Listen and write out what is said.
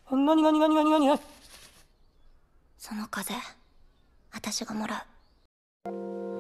その風私がもらう。